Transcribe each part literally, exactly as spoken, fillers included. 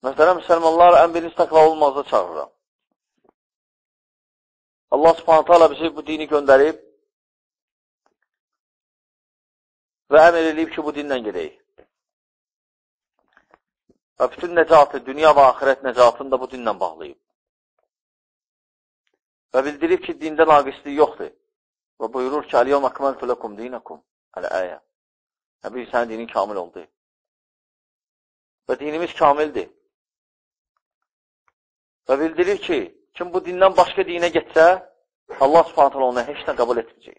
Məsələn, müsəlmanlar ən birinci təqva olmazda çağırıram. Allah subhanətə alə bizi bu dini göndərib və əmr edib ki, bu dinlə gedəyik. Və bütün nəcatı, dünya və axirət nəcatını da bu dinlə bağlayıb. Və bildirib ki, dində naqisliyi yoxdur. Və buyurur ki, Əl-yevmə əkməltu ləkum dinakum. Əl-əyə. Nəbi sənin dinin kamil oldu. Və dinimiz kamildir. Və bildirir ki, kim bu dindən başqa dinə getsə, Allah subhanətə alə onu heç nə qəbul etməyəcək.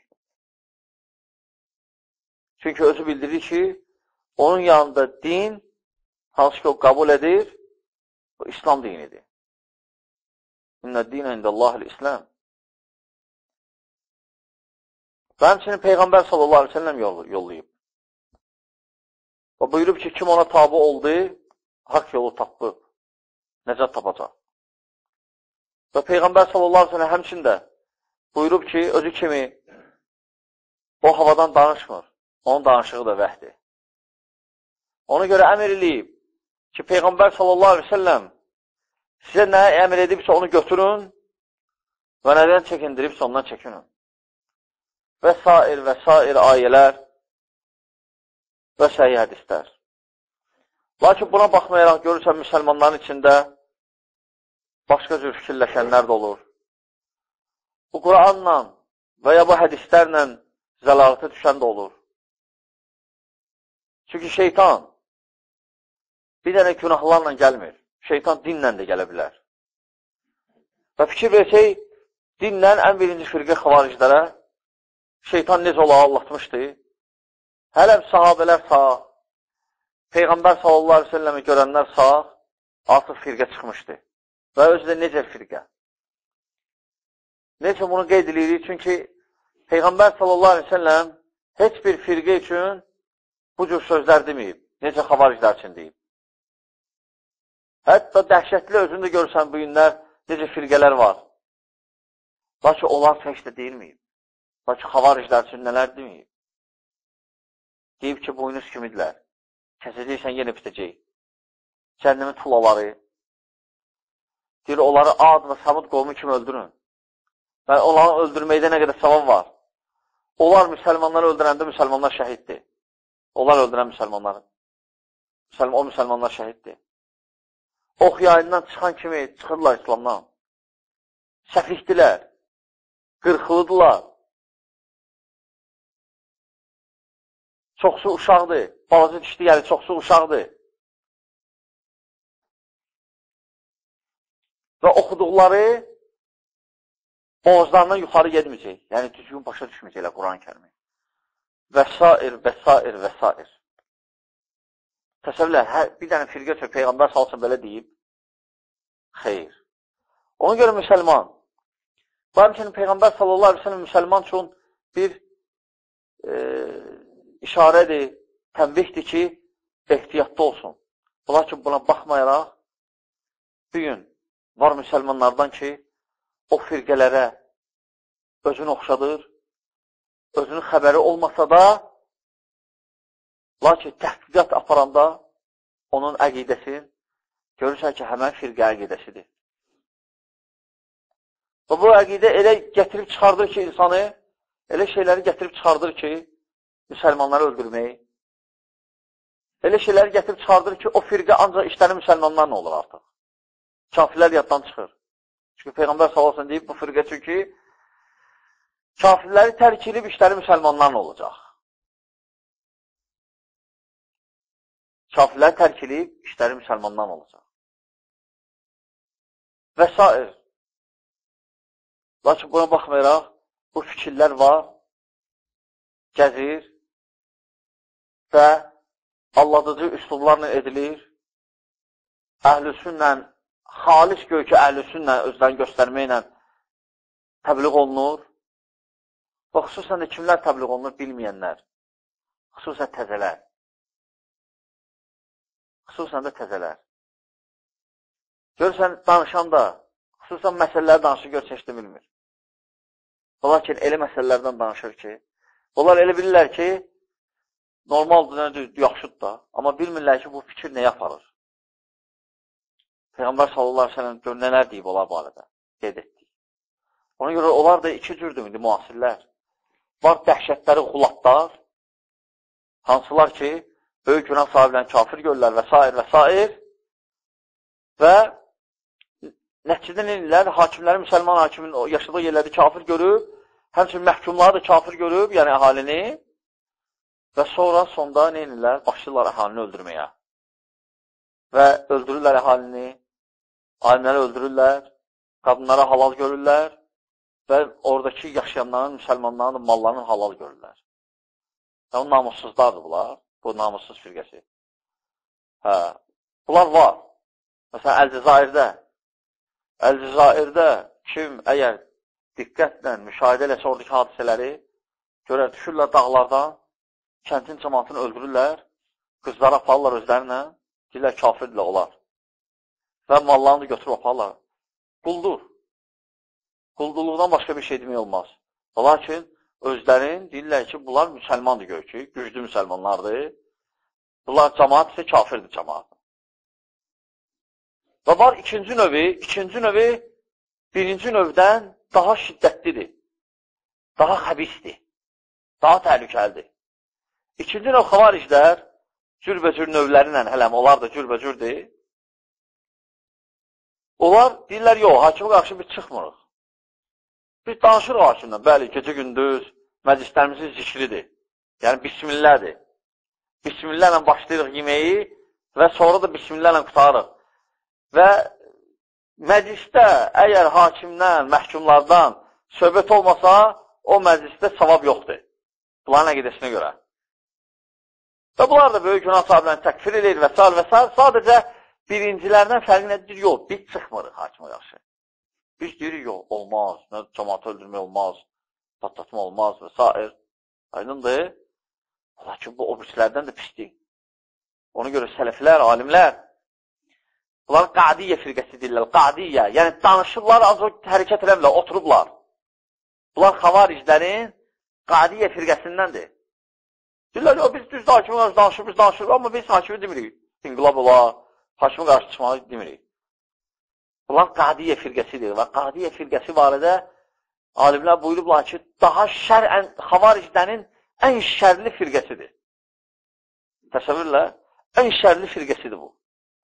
Çünki özü bildirir ki, onun yanında din, hansı ki o qəbul edir, o İslam dinidir. İnnə dinə indəllahil İslam. Və həmçinin Peyğəmbər sallallahu aleyhi ve sellem yollayıb. Və buyurub ki, kim ona tabi oldu, haqq yolu tapıb, nəcət tapacaq. Və Peyğəmbər sallallahu aleyhi ve sellem həmçində buyurub ki, özü kimi o havadan danışmır, onun danışığı da vəhdir. Ona görə əmr eləyib ki, Peyğəmbər sallallahu aleyhi ve sellem sizə nə əmr edibsə onu götürün və nədən çəkindiribsə ondan çəkinin. Və sair və sair ayələr və səhih hədislər. Lakin buna baxmayaraq görürsən müsəlmanların içində başqa cür fikirləşənlər də olur. Bu Quranla və ya bu hədislərlə zəlalətə düşən də olur. Çünki şeytan bir dənə günahlarla gəlmir. Şeytan dinlə də gələ bilər. Və fikir versək, dinlə ən birinci firqə xavariclərə şeytan necə ola anlatmışdı? Hələm sahabələr sağ, Peyğəmbər sallallahu aleyhi ve selləmi görənlər sağ, artıq firqə çıxmışdı. Və özü də necə firqə? Necə bunu qeyd edirik? Çünki Peyğəmbər sallallahu aleyhi ve selləm heç bir firqə üçün bu cür sözlər deməyib. Necə xavariclər üçün deyib. Hətta dəhşətli özündə görürsən bu günlər necə firqələr var. Lakin onlar heç də deyilməyib. Lakin xavariclər üçün nələr deməyib. Deyib ki, boynuz kimidirlər. Kəsəcəksən, yenə bitəcək. Cəhənnəmin tulaları. Deyir, onları Ad və Samud qovmu kimi öldürün. Və onları öldürməkdə nə qədər savab var. Onlar müsəlmanları öldürəndə müsəlmanlar şəhiddir. Onlar öldürən müsəlmanları. O müsəlmanlar şəhiddir. Ox yayından çıxan kimi çıxırlar İslamdan. Səfihdirlər. Qırxılıdırlar. Çoxsu uşaqdır. Balaca dişli gəlir, çoxsu uşaqdır. Və oxuduqları boğazlarından yuxarı gedməyəcək. Yəni, düzgün başa düşməyəcəklər Quran-ı kərimi. Və sair, və sair, və sair. Təsəvvürlər, hər, bir dənə firqə üçün Peyğəmbər salsın belə deyib. Xeyr. Ona görə müsəlman. Bu həmçinin Peyğəmbər sallallahu aleyhi ve sellem müsəlman üçün bir e, işarədir, tənbihdir ki, ehtiyatlı olsun. Lakin buna baxmayaraq, bugün var müsəlmanlardan ki, o firqələrə özünü oxşadır, özünün xəbəri olmasa da, lakin təhqiqat aparanda onun əqidəsi görürsən ki, həmən firqə əqidəsidir. Və bu əqidə elə gətirib çıxardır ki, insanı, elə şeyləri gətirib çıxardır ki, müsəlmanları öldürməyi. Elə şeyləri gətirib çıxardır ki, o firqə ancaq işləri müsəlmanlarla olur artıq. Kafirlər yaddan çıxır. Çünki Peyğəmbər sallallahu əleyhi və səlləm deyib, bu firqə çünki kafirləri tərk edib işləri müsəlmanlarla olacaq. Kafirləri tərk edib işləri müsəlmanlarla olacaq. Və s. Lakin buna baxmayaraq, bu fikirlər var, gəzir və alladıcı üslublarla edilir. Əhl-i-sünnlə, xalis göykü əhl-i-sünnlə özlərini göstərməklə təbliğ olunur. Və xüsusən də kimlər təbliğ olunur bilməyənlər. Xüsusən təzələr. Xüsusən də təzələr. Görürsən, danışan da, xüsusən məsələləri danışır, gör çeşdi bilmir. Lakin elə məsələlərdən danışır ki, onlar elə bilirlər ki, normaldır, yaxşıdır da, amma bilmirlər ki, bu fikir nəyə aparır? Peyğəmbər sallallahu aleyhi ve sellem gör nələr deyib olar bu arada. Qeyd etdik. Ona görə onlar da iki cürdür indi müasirlər. Var dəhşətləri xulatlar, hansılar ki, böyük günah sahiblərini kafir görürlər və s. və s. Və nəticədə neyirlər? Hakimləri, müsəlman hakimin yaşadığı yerləri kafir görüb, həmçinin məhkumları da kafir görüb, yəni əhalini və sonra sonda neyirlər? Başlayırlar əhalini öldürməyə və öldürürlər əhalini, alimləri öldürürlər, qadınlara halal görürlər və oradakı yaşayanların, müsəlmanların mallarının halal görürlər. Və o namussuzlardır bunlar, bu namussuz firqəsi. Hə, bunlar var. Məsələn, Əl-Cəzairdə, Əl-Cəzairdə kim əgər diqqətlə müşahidə eləsə oradakı hadisələri görər, düşürlər dağlardan, kəndin cəmatını öldürürlər, qızları aparırlar özlərinə, deyirlər kafirdirlər olar. Və mallarını da götürüb aparırlar. Quldur. Quldurluqdan başqa bir şey demək olmaz. Lakin özlərin deyirlər ki, bunlar müsəlmandır gör ki, güclü müsəlmanlardır. Bunlar cəmaat isə kafirdir cəmaat. Və var ikinci növü, ikinci növü birinci növdən daha şiddətlidir, daha xəbisdir, daha təhlükəlidir. İkinci növ xavariclər, cürbəcür növləri ilə, hələm, onlar da cürbəcürdür. Onlar deyirlər, yox, hakimə qarşı biz çıxmırıq. Biz danışırıq hakimdən, bəli, gecə-gündüz məclislərimizin zikridir. Yəni, bismillahdır. Bismillahla başlayırıq yeməyi və sonra da bismillahla qutarıq. Və məclisdə əgər hakimdən, məhkumlardan söhbət olmasa, o məclisdə savab yoxdur. Bunların əqidəsinə görə. Və bunlar da böyük günah sahiblərini təkfir edir və s. və s. Sadəcə birincilərdən fərqi nədir? Yox, biz çıxmırıq hakimə qarşı. Biz deyirik, yox, olmaz, cəmatı öldürmək olmaz, patlatma olmaz və s. Aydındır. Lakin bu obrislərdən də pisdir. Ona görə sələflər, alimlər, bunlar qadiyyə firqəsi deyirlər, qadiyyə, yəni danışırlar, az o hərəkət eləmirlər, oturublar. Bunlar xavariclərin qadiyyə firqəsindəndir. Deyirlər, yox, biz düzdür, hakimə qarşı danışır, biz danışırıq, amma biz hakimi demirik. İnqilab ola, hakimə qarşı çıxmalı demirik. Bunlar qadiyyə firqəsidir və qadiyyə firqəsi barədə alimlər buyurublar ki, daha şərən, xavariclərin ən şərli firqəsidir. Təsəvvürlər, ən şərli firqəsidir bu.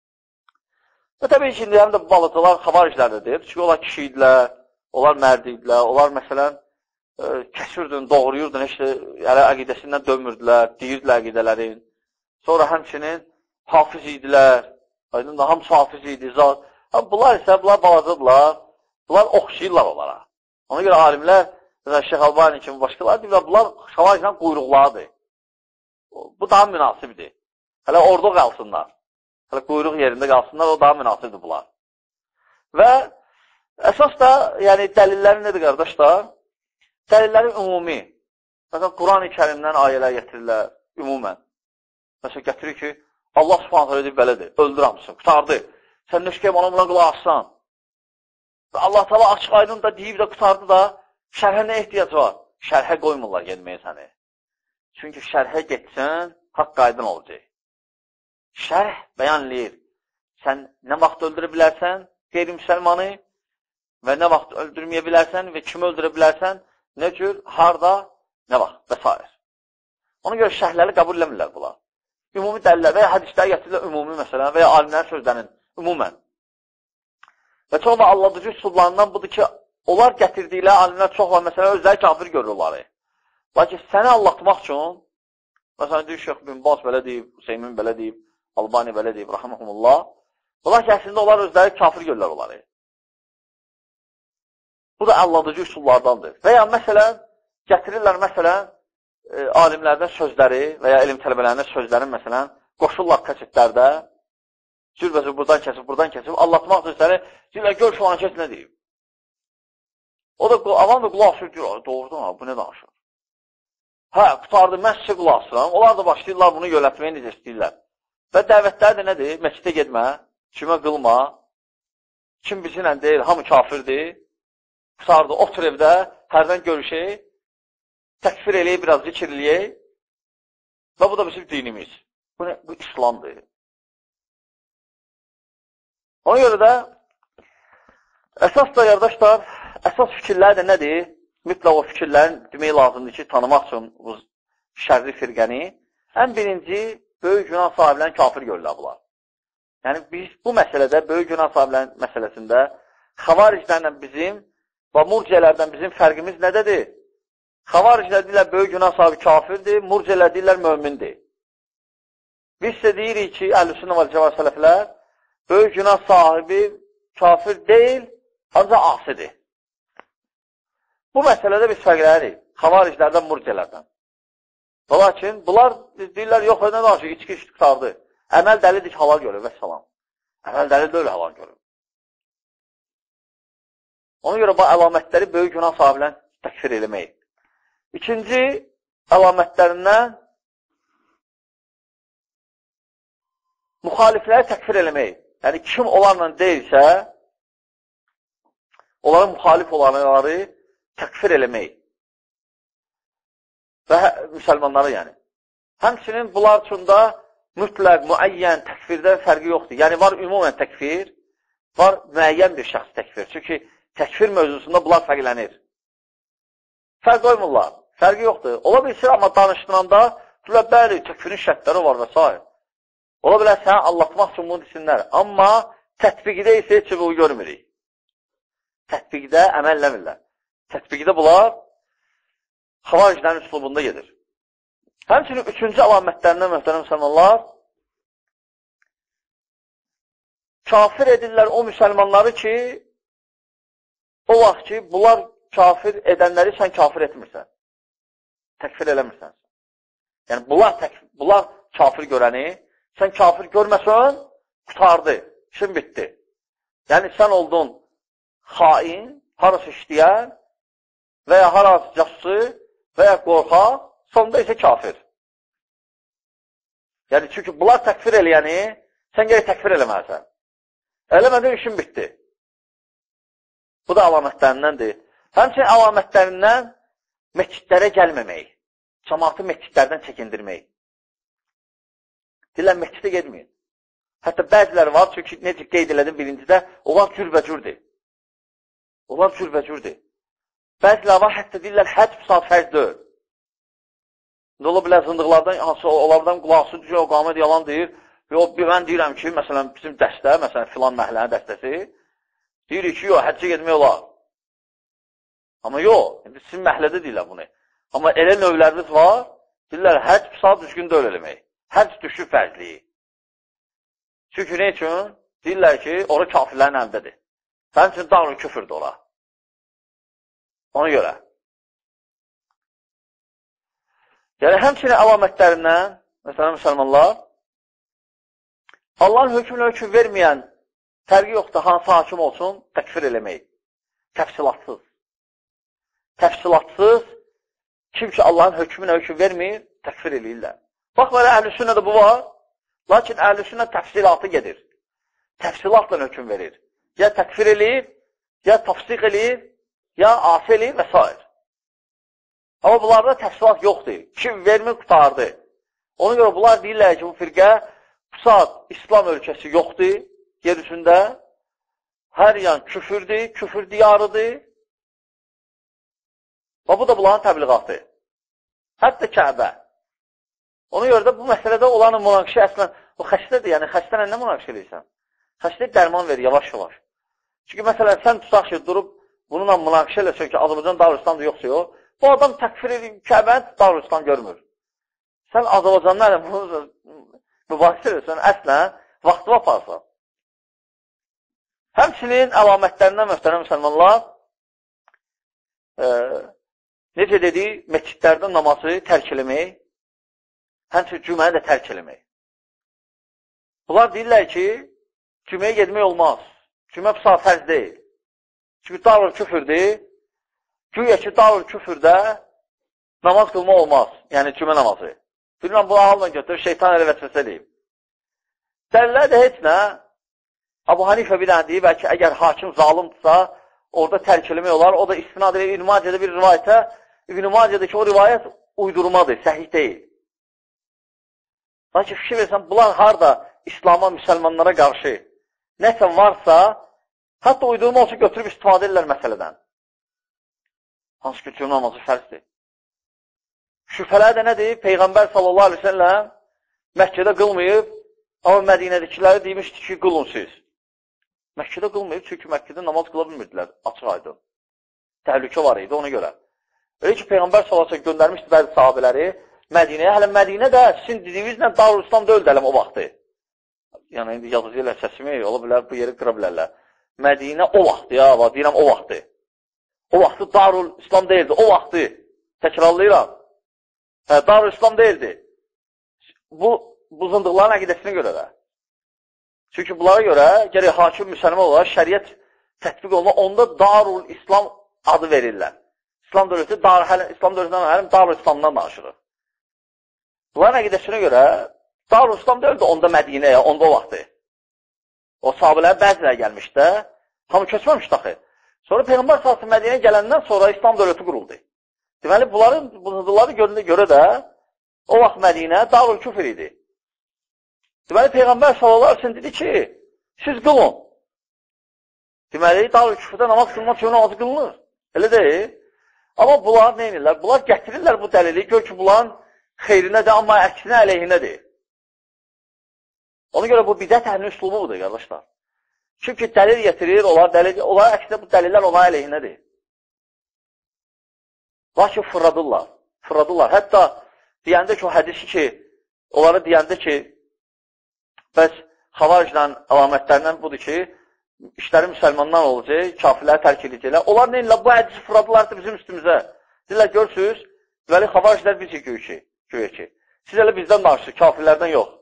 Və təbii ki, həm də bu balıqlar xavariclərdədir. Çünki onlar kişi idilər, onlar mərd idilər, onlar məsələn, e, kəsirdin, doğruyurdun, heç də yəni, əqidəsindən dönmürdülər, deyirdilər əqidələrin. Sonra həmçinin hafiz idilər, aydın da hamısı hafiz idi, zat. Bunlar isə, bunlar balacıdırlar, bunlar oxşayırlar onlara. Ona görə alimlər, Şeyx Albani kimi başqalar deyirlər, bunlar xavariclə quyruqlardır. Bu daha münasibdir. Hələ orada qalsınlar. Hələ quyruq yerində qalsınlar, o daha münasibdir bunlar. Və əsas da, yəni dəlilləri nədir qardaşlar? Dəlilləri ümumi. Məsələn, Quran-ı Kərimdən ayələr getirirlər, ümumən. Məsələn, gətirir ki, Allah subhanətə edib belədir, öldür hamısın, qutardı. Sən nöşkəyəm ona buna qulaq assan. Və Allah təala açıq aydın da deyib də qutardı da, şərhə nə ehtiyac var? Şərhə qoymurlar getməyə səni. Çünki şərhə getsən, haqq aydın olacaq. Şərh bəyanlayır. Sən nə vaxt öldürə bilərsən qeyri-müsəlmanı və nə vaxt öldürməyə bilərsən və kimi öldürə bilərsən, nə cür, harda, nə vaxt və s. Ona görə şərhləri qəbul eləmirlər bunlar. Ümumi dəlillər və ya hədislər gətirirlər ümumi məsələn və ya alimlərin sözlərinin ümumən. Və çox da alladıcı üsullarından budur ki, onlar gətirdikləri alimlər çox var, məsələn, özləri kafir görür onları. Lakin səni allatmaq üçün, məsələn, deyir, Şeyx bin Baz belə deyib, Hüseymin belə deyib, Albani belə deyib, rahiməhumullah, bunlar ki, əslində onlar özləri kafir görürlər onları. Bu da alladıcı üsullardandır. Və ya məsələn, gətirirlər, məsələn, e, alimlərdən sözləri və ya elm tələbələrinin sözlərin, məsələn, qoşurlar kasetlərdə, cürbəcür buradan kəsib, buradan kəsib, allatmaq üçün səni, deyirlər, gör şu an kəs nə deyib. O da, avam da qulaq asır, deyir, doğrudan, bu nə danışır? Hə, qutardı, mən sizə qulaq asıram, onlar da başlayırlar bunu yönətməyə necə istəyirlər. Və dəvətlər də nədir? Məscidə getmə, kimə qılma, kim bizimlə deyil, hamı kafirdir, qutardı, otur evdə, hərdən görüşək, təkfir eləyək, biraz zikr eləyək və bu da bizim dinimiz. Bu, nə? Bu İslamdır. Ona görə də əsas da, qardaşlar, əsas fikirlər də nədir? Mütləq o fikirlərin demək lazımdır ki, tanımaq üçün bu şərri firqəni. Ən birinci, böyük günah sahiblərini kafir görürlər bunlar. Yəni, biz bu məsələdə, böyük günah sahiblərin məsələsində xavariclərlə bizim və murciələrdən bizim fərqimiz nədədir? Xavariclər deyirlər, böyük günah sahibi kafirdir, murciələr deyirlər, mömindir. Biz də deyirik ki, Əhl-i-Sünnə və Cəmaət sələflər, böyük günah sahibi kafir deyil, ancaq asidir. Bu məsələdə biz fərqlənirik, xavariclərdən, murciələrdən. Lakin bunlar deyirlər, yox, nə danışıq, içki içki tutardı. Əməl dəlidir ki, halal görür və salam. Əməl dəli də öyle halal görür. Ona görə bu əlamətləri böyük günah sahiblərini təkfir eləmək. İkinci əlamətlərindən müxalifləri təkfir eləmək. Yəni, kim onlarla deyilsə, onların müxalif olanları təkfir eləmək. Və müsəlmanları yəni. Həmçinin bunlar üçün də mütləq, müəyyən təkfirdən fərqi yoxdur. Yəni, var ümumən təkfir, var müəyyən bir şəxs təkfir. Çünki təkfir mövzusunda bunlar fərqlənir. Fərq qoymurlar, fərqi yoxdur. Ola bilsin, amma danışdıranda, deyirlər, bəli, təkfirin şərtləri var və s. Ola bilər, sənə anlatmaq üçün bunu desinlər. Amma tətbiqdə isə heç bu görmürük. Tətbiqdə əməlləmirlər. Tətbiqdə bunlar xavariclərin üslubunda gedir. Həmçinin üçüncü əlamətlərindən möhtərəm müsəlmanlar, kafir edirlər o müsəlmanları ki, o vaxt ki, bunlar kafir edənləri sən kafir etmirsən. Təkfir eləmirsən. Yəni, bunlar, tək, bunlar kafir görəni, sən kafir görməsən, qutardı, işin bitdi. Yəni, sən oldun xain, harası işləyən və ya harası cəssi və ya qorxaq, sonunda isə kafir. Yəni, çünki bunlar təkfir eləyəni, sən gərək təkfir eləməlisən. Eləmədin, işin bitdi. Bu da əlamətlərindəndir. Həmçinin əlamətlərindən məkidlərə gəlməmək, cəmaatı məkidlərdən çəkindirmək. Deyirlər, məkidə gedməyin. Hətta bəziləri var, çünki necə qeyd elədim birincidə, onlar cürbəcürdür. Onlar cürbəcürdür. Bəziləri var, hətta deyirlər, həc bu saat fərz deyil. İndi ola bilər, zındıqlardan, hansı onlardan qulaqsı düşür, o qamət yalan deyir. Və mən deyirəm ki, məsələn, bizim dəstə, məsələn, filan məhəllənin dəstəsi, deyirik ki, yox, həccə getmək olar. Amma yox, indi sizin məhəllədə deyirlər bunu. Amma elə növləriniz var, deyirlər, həcc bu saat düzgün deyil eləmək. Həcc düşür fərzliyi. Çünki nə üçün? Deyirlər ki, ora kafirlərin əldədir. Sənin üçün dağlı küfürdür ora. Ona görə. Yəni, həmçinin əlamətlərindən, məsələn, müsəlmanlar, Allahın hökmünə hökm verməyən fərqi yoxdur, hansı hakim olsun, təkfir eləmək. Təfsilatsız. Təfsilatsız, kim ki Allahın hökmünə hökm vermir, təkfir eləyirlər. Bax, belə əhl-i-sünnədə bu var, lakin əhl-i-sünnə təfsilatı gedir. Təfsilatla hökm verir. Ya təkfir eləyir, ya tafsiq eləyir, ya asi eləyir və s. Amma bunlarda təfsilat yoxdur. Kim vermir, qutardı. Ona görə bunlar deyirlər ki, bu firqə bu saat İslam ölkəsi yoxdur, yer üzündə. Hər yan küfürdür, küfür diyarıdır. Və bu da bunların təbliğatı. Hətta Kəbə. Ona görə də bu məsələdə olanın münaqişə əslən, o xəstədir, yəni xəstənə nə münaqişə edirsən? Xəstə dərman verir, yavaş-yavaş. Çünki məsələn, sən tutaq ki, durub bununla münaqişə eləsən ki, Azərbaycan Darüstan'da yoxsa yox, bu adam təkfir edir, Kəbəni Darüstan görmür. Sən Azərbaycanlarla bunu mübahisə edirsən, əslən, vaxtı aparsan. Həmçinin əlamətlərindən möhtərəm müsəlmanlar, e, necə dedik, məscidlərdə namazı tərk eləmək, həmçinin cüməni də tərk eləmək. Bunlar deyirlər ki, cüməyə getmək olmaz. Cümə bu saat fərz deyil. Çünki davr küfürdür. Güya ki, davr küfürdə namaz qılma olmaz. Yəni, cümə namazı. Bilməm, bu halına götürür, şeytan elə vəsvəsə eləyib. Dəlilər də heç nə, Abu Hanifə bir dənə deyib, bəlkə əgər hakim zalimdirsə, orada tərk eləmək olar. O da istinad edir, İbn-i Macədə bir rivayətə, İbn-i Macədəki o rivayət uydurmadır, səhih deyil. Lakin fikir versən, bunlar harada İslama, müsəlmanlara qarşı nəsə varsa, hətta uydurma olsa götürüb istifadə edirlər məsələdən. Hansı ki, cümlə namazı fərzdir. Şübhələr də nədir? Peyğəmbər sallallahu aleyhi ve selləm Məkkədə qılmayıb, amma Mədinədəkiləri deymişdi ki, qılın siz. Məkkədə qılmayıb, çünki Məkkədə namaz qıla bilmirdilər, açıq aydın. Təhlükə var idi, ona görə. Öyle ki, Peyğəmbər sallallahu aleyhi ve selləm göndərmişdi bəzi sahabələri Mədinəyə. Hələ Mədinə də sizin dediyinizlə Darül İslam da öldələm o vaxtı. Yəni, indi yazıcı ilə səsimi, ola bilər, bu yeri qıra bilərlər. Mədinə o vaxtı, ya, deyirəm o vaxtı. O vaxtı Darül İslam deyildi, o vaxtı. Təkrarlayıram. Hə, Darül İslam deyildi. Bu, bu zındıqların əqidəsinə görə də. Çünki bunlara görə, gərək hakim müsəlman olaraq şəriət tətbiq olma, onda Darül İslam adı verirlər. İslam dövləti, dar, hələ, İslam dövlətindən həlim Darül İslamdan danışırıq. Bunların əqidəsinə görə Darül İslam deyildi onda Mədinəyə, onda o vaxtı. O sahabələr bəziləri gəlmişdə, hamı köçməmişdi axı. Sonra Peyğəmbər sallallahu Mədinəyə gələndən sonra İslam dövləti quruldu. Deməli, bunların, bunları göründə görə də o vaxt Mədinə Darül Küfr idi. Deməli, Peyğəmbər sallallahu aleyhi dedi ki, siz qılın. Deməli, Darül Küfrdə namaz qılmaq üçün namazı qılınır. Elə deyil. Amma bunlar nə edirlər? Bunlar gətirirlər bu dəlili, gör ki, bunların xeyrinədir, amma əksinə əleyhinədir. Ona görə bu bidət əhlinin üslubu budur, qardaşlar. Çünki dəlil getirir, onlar, dəlil, onlar əksinə bu dəlillər ona əleyhinədir. Lakin fırradırlar, fırradırlar. Hətta deyəndə ki, o hədisi ki, onlara deyəndə ki, bəs xavaricdən əlamətlərindən budur ki, işləri müsəlmandan olacaq, kafirləri tərk edəcəklər. Onlar neyinlə bu hədisi fırradırlardır bizim üstümüzə. Deyirlər, görürsünüz, deməli, xavariclər biz ki, göyə ki. Siz elə bizdən danışırsınız, kafirlərdən yox.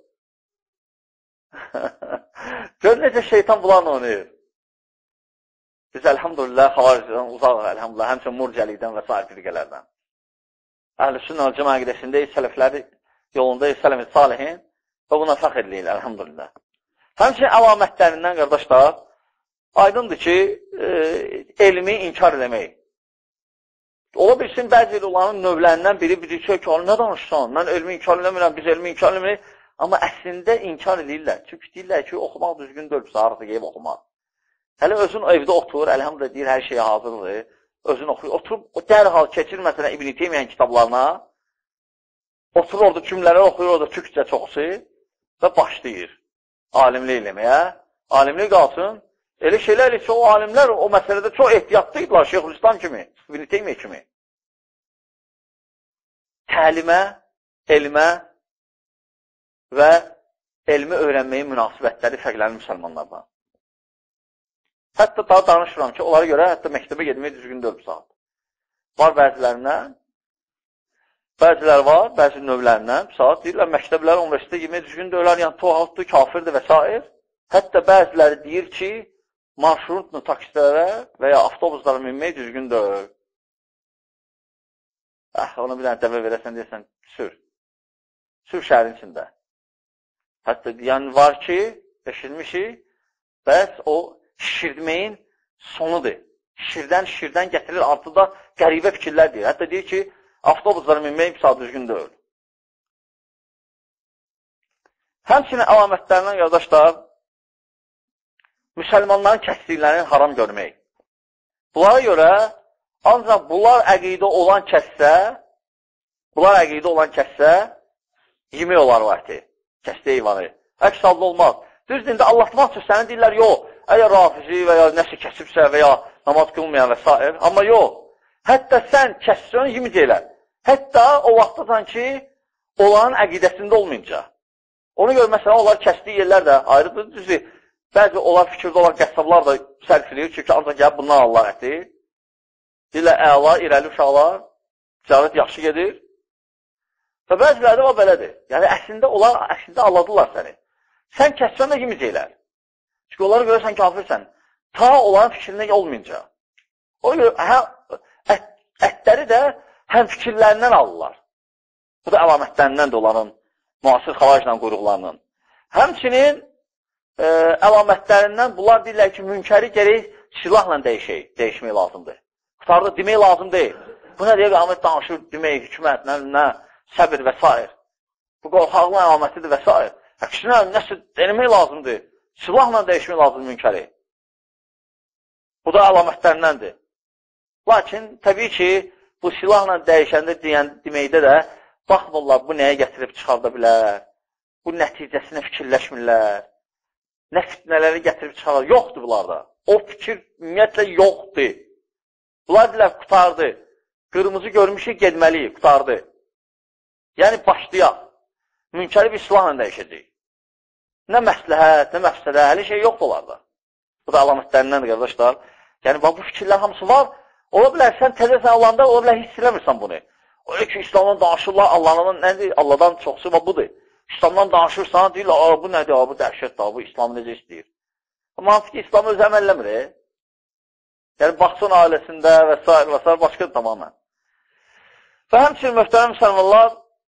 Gör necə şeytan bunlarla oynayır. Biz əlhamdülillah xavaricdən uzaq, əlhamdülillah, həmçin murcəlikdən və sair firqələrdən. Əhl-i sünnə və cəma əqidəsindəyik, sələfləri yolundayıq, sələf-i salihin və buna fəxr ediləyik, əlhamdülillah. Həmçin əlamətlərindən, qardaşlar, aydındır ki, e, elmi inkar eləmək. Ola bilsin, bəzi onların növlərindən biri bilir ki, nə danışsan, mən elmi inkar eləmirəm, biz elmi inkar eləmirik. Amma əslində inkar edirlər. Çünki deyirlər ki, oxumaq düzgün deyil, sarıqda qeyb oxumaq. Hələ özün evdə oturur, əlhamdülillah deyir, hər şey hazırdır, özün oxuyur. Oturub, o dərhal keçir, məsələn, İbn-i Teymiyənin kitablarına, oturur orada cümlələr oxuyur, orada türkcə çoxsu və başlayır alimlik eləməyə. Alimlik qalsın. Elə şeylər isə o alimlər o məsələdə çox ehtiyatlıydılar, Şeyxülislam kimi, İbn-i Teymiyyə kimi. Təlimə, elmə və elmi öyrənməyin münasibətləri fərqlənir müsəlmanlardan. Hətta daha danışıram ki, onlara görə hətta məktəbə gedməyə düzgün dörd saat. Var bəzilərindən, bəziləri var, bəzi növlərindən saat deyirlər, məktəblər, universitetə gedməyə düzgün döyürlər, yəni toğatdır, kafirdir və s. Hətta bəziləri deyir ki, marşrutlu taksilərə və ya avtobuslara minmək düzgün döyür. Əh, ona bir dənə dəvə verəsən, deyəsən, sür. Sür şəhərin içində. Hətta yəni var ki, eşitmişik, bəs o şişirməyin sonudur. Şişirdən, şişirdən gətirir, artıda qəribə fikirlər deyir. Hətta deyir ki, avtobuslara minmək bir saat düzgün deyil. Həmçinin əlamətlərindən, qardaşlar, müsəlmanların kəsdiklərini haram görmək. Bunlara görə, ancaq bunlar əqidə olan kəssə, bunlar əqidə olan kəssə, yemək olar o əti. Kəsdi heyvanı. Əks halda olmaz. Düzdür, indi Allah'tan üçün sənə deyirlər, yox, əgər rafizi və ya nəsə kəsibsə və ya namaz qılmayan və s. Amma yox, hətta sən kəssən, yeməyəcəklər. Hətta o vaxtdan ki, olanın əqidəsində olmayınca. Ona görə, məsələn, onlar kəsdiyi yerlər də ayrıdır. Düzdür, bəzi onlar fikirdə olan qəssablar da sərf edir, çünki ancaq gəlib bundan Allah əti. Deyirlər, əla, irəli uşaqlar, ticarət yaxşı gedir. Və bəziləri də o belədir. Yəni, əslində, onlar əslində alladırlar səni. Sən kəssən də yeməyəcəklər. Çünki onlara görə sən kafirsən. Ta onların fikrində olmayınca. O görə, hə, ət, ətləri də həm fikirlərindən alırlar. Bu da əlamətlərindən də onların müasir xavariclə quyruqlarının. Həmçinin e, əlamətlərindən bunlar deyirlər ki, münkəri gərək silahla dəyişək, dəyişmək lazımdır. Qutarda demək lazım deyil. Bu nə deyək, Ahmet danışır, demək, hükümət, nə, nə, səbir və s. Bu qorxaqlıq əlamətidir və s. Əksinə, nəsə demək lazımdır. silahla dəyişmək lazım münkəri. Bu da əlamətlərindəndir. Lakin, təbii ki, bu silahla dəyişəndə deyən, deməkdə də, baxmırlar, bu nəyə gətirib çıxarda bilər, bu nəticəsinə fikirləşmirlər, nə fitnələri gətirib çıxarda, yoxdur bunlarda. O fikir ümumiyyətlə yoxdur. Bunlar dilər, qutardı. Qırmızı görmüşük, gedməliyik, qutardı. Yəni, başlayaq. Münkəri bir silahla dəyişəcək. Nə məsləhət, nə məfsədə, hələ şey yoxdur onlarda. Bu da əlamətlərindəndir, qardaşlar. Yəni, bu fikirlər hamısı var. Ola bilər, sən təzəsən olanda, ola bilər, hiss eləmirsən bunu. Öyle ki, İslamdan danışırlar, Allah'dan nədir? Allah'dan çoxsu budur. İslamdan danışırsan, deyirlər, bu nədir, bu dəhşətdir, bu İslamı necə istəyir. Amma hansı ki, İslamı özü əməlləmir, e? Yəni, baxsın ailəsində və s. və s. başqadır tamamən. Və həmçinin möhtərəm müsəlmanlar,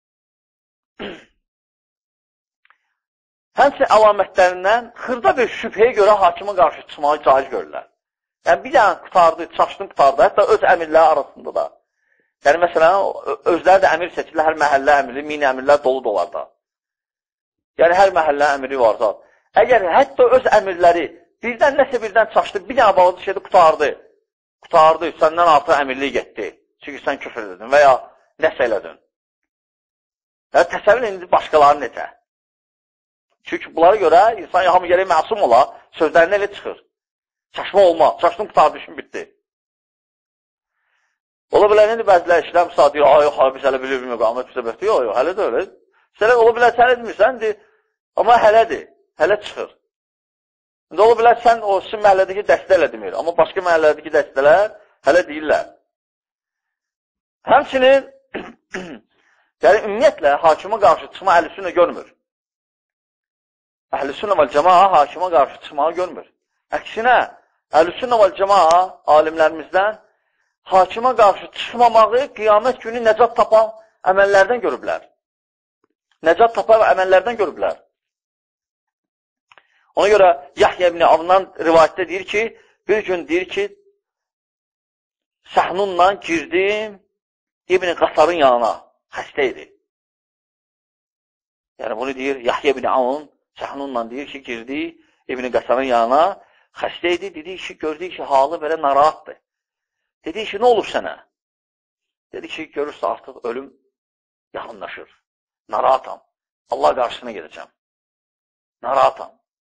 həmçinin əlamətlərindən xırda bir şübhəyə görə hakimə qarşı çıxmağı caiz görürlər. Yəni, bir dənə qutardı, çaşdın qutardı, hətta öz əmirləri arasında da. Yəni, məsələn, özləri də əmir seçirlər, hər məhəllə əmiri, mini əmirlər dolu dolarda. Yəni, hər məhəllə əmiri var zat. Əgər hətta öz əmirləri birdən nəsə birdən çaşdı, bir dənə balaca şeydə qutardı, qutardı, səndən artıq əmirlik getdi. Çünki sən küfr edin və ya nəsə elədin. Yəni, təsəvvür indi başqaları necə? Çünki bunlara görə insan hamı gərək məsum ola, sözlərinə elə çıxır. Çaşma olmaz, çaşdın qutardı, işin bitdi. Ola bilər, indi bəzilər işləm saat deyir, ay, yox, biz hələ bilir, bilmir, qamət bizə bəxti, yox, yox, hələ də öyle. Sənə ola bilər, sən edmirsən, amma hələdir, hələ çıxır. İndi ola bilər, sən o sizin məhəllədəki dəstə elə demir, amma başqa məhəllədəki dəstələr hələ deyirlər. Həmçinin, yəni, ümumiyyətlə, hakimə qarşı çıxma əhl-i-sünnə görmür. Əhl-i-sünnə vəl-cəmaa hakimə qarşı çıxmağı görmür. Əksinə, əhl-i-sünnə vəl-cəmaa alimlərimizdən hakimə qarşı çıxmamağı qiyamət günü nəcat tapan əməllərdən görüblər. Nəcat tapan əməllərdən görüblər. Ona görə Yahya ibn Avndan rivayətdə deyir ki, bir gün deyir ki, Səhnunla girdim İbn Qasarın yanına, xəstə idi. Yəni bunu deyir Yahya ibn Avn, Səhnunla deyir ki, girdi İbn Qasarın yanına, xəstə idi, dedi ki, gördük ki, halı belə narahatdır. Dedi ki, nə olub sənə? Dedi ki, görürsə artıq ölüm yaxınlaşır. Narahatam. Allah qarşısına gedəcəm. Narahatam.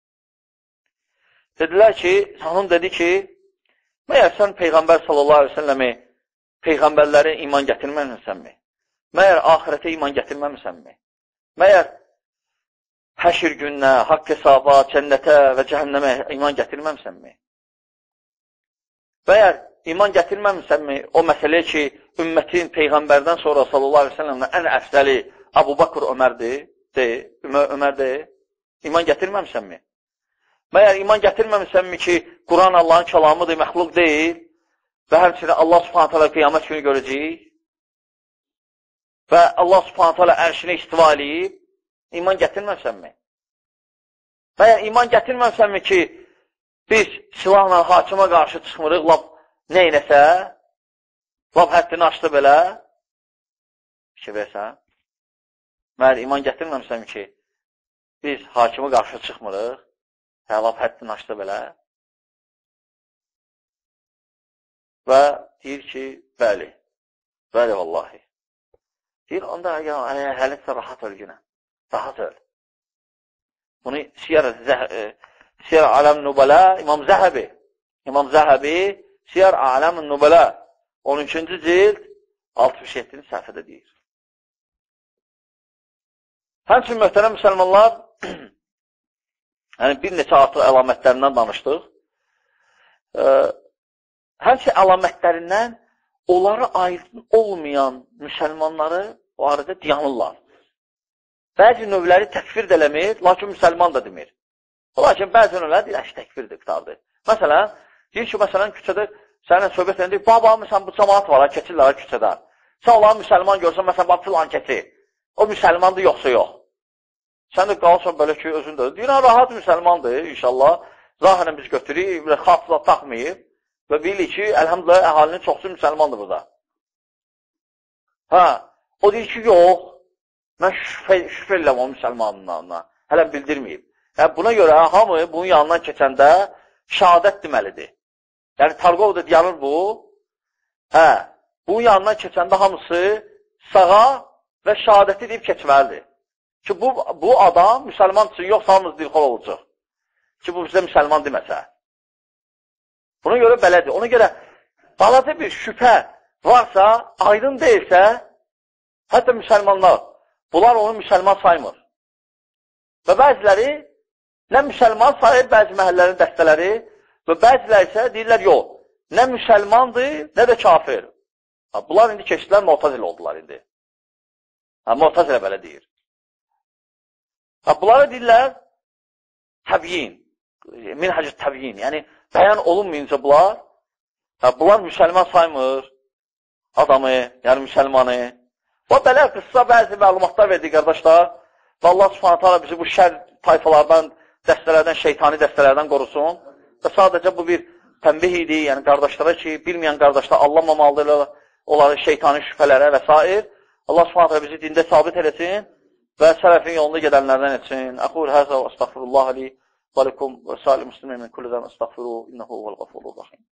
Dedilər ki, hanım dedi ki, məyər sən Peyğəmbər sallallahu aleyhi ve selləmi Peyğəmbərləri iman gətirməmisənmi? Məyər ahirətə iman gətirməmisənmi? Məyər həşir gününə, haqq hesaba, cənnətə və cəhənnəmə iman gətirməmisənmi? Məyər İman gətirməmisənmi o məsələ ki, ümmətin Peyğəmbərdən sonra sallallahu aleyhi ve sellemlə ən əfsəli Abu Bakr Ömərdir, deyil, Ömər deyil. İman gətirməmisənmi? Məyər iman gətirməmisənmi ki, Quran Allahın kəlamıdır, məxluq deyil və həmçinin Allah subhanət hələ qiyamət günü görəcəyik və Allah subhanət hələ ərşinə istiva eləyib, iman gətirməmisənmi? Məyər iman gətirməmisənmi ki, biz silahla hakimə qarşı çıxmırıq, laf neynəsə, laf həddini açdı belə, fikir versən, məyər iman gətirməmisəm ki, biz hakimə qarşı çıxmırıq, hə, laf həddini açdı belə, və deyir ki, bəli, bəli, vallahi. Deyir, onda həlinsə rahat öl günə, rahat öl. Bunu Siyar Aləm Nübələ, İmam Zəhəbi, İmam Zəhəbi, Siyar Aləmin Nübələ on üçüncü cild altmış yeddinci səhifədə deyir. Həmçin, möhtərəm müsəlmanlar, yəni bir neçə artıq əlamətlərindən danışdıq. Həmçin əlamətlərindən onları aydın olmayan müsəlmanları o arada dayanırlar. Bəzi növləri təkfir də eləmir, lakin müsəlman da demir. Lakin bəzi növləri deyir, əş təkfirdir, qıtardır. Məsələn, deyir ki, məsələn, küçədə səninlə söhbət edin, deyir, baba, məsələn, bu cəmaat var, keçirlər küçədə. Sən onları müsəlman görsən, məsələn, bax, filan keçi. O müsəlmandır, yoxsa yox. Sən də qalsan belə ki, özün də. Deyir, rahat müsəlmandır, inşallah. Zahirən biz götürük, xatla taxmayıb və bilirik ki, əlhamdülillah, əhalinin çoxsu müsəlmandır burada. Hə, o deyir ki, yox, mən şübhə eləm o müsəlmanlarına, hələ bildirməyib. Hə, buna görə hamı bunun yanından keçəndə şəhadət deməlidir. Yəni, Tarqovda deyanır bu. Hə, bunun yanından keçəndə hamısı sağa və şəhadəti deyib keçməlidir. Ki, bu, bu adam müsəlman üçün yoxsa hamımız dilxol olacaq. Ki, bu bizə müsəlman deməsə. Buna görə belədir. Ona görə balaca bir şübhə varsa, aydın deyilsə, hətta müsəlmanlar, bunlar onu müsəlman saymır. Və bəziləri nə müsəlman sayır, bəzi məhəllərin dəstələri və bəziləri isə deyirlər, yox, nə müsəlmandır, nə də kafir. Ha, bunlar indi keçdilər, Mu'təzilə oldular indi. Ha, Mu'təzilə belə deyir. Ha, bunlara deyirlər, təbyin, minhacı təbyin, yəni bəyan olunmayınca bunlar, ha, bunlar müsəlman saymır adamı, yəni müsəlmanı. O belə qıssa bəzi məlumatlar verdi, qardaşlar. Və Allah subhanət hala bizi bu şər tayfalardan, dəstələrdən, şeytani dəstələrdən qorusun. Və sadəcə bu bir tənbih idi, yəni qardaşlara ki, bilməyən qardaşlar anlamamalıdırlar onları şeytani şübhələrə və s. Allah subhanət hala bizi dində sabit eləsin və sələfin yolunda gedənlərdən etsin. Əxur həzə və əstəğfirullah li və likum və salim müslimin min kullədən əstəğfiru innəhu vəl-qəfurur rəhim.